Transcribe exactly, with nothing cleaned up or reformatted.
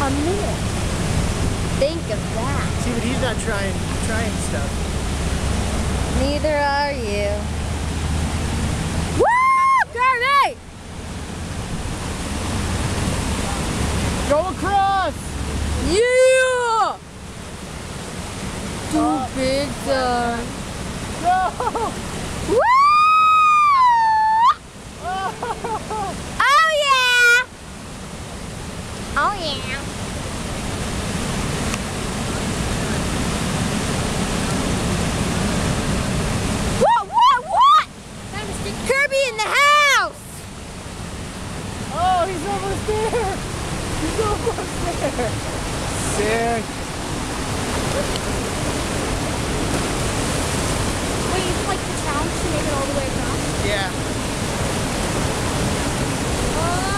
a minute. Think of that. See, but he's not trying trying stuff. Neither are you. Woo! Kirby! Go across! Yeah! Too Oh, big time. Go! Woo! Oh yeah! Oh yeah. What? What? What? Kirby in the house! Oh, he's almost there! He's almost there! Sick! Wait, you like the challenge to make it all the way across? Yeah. Oh!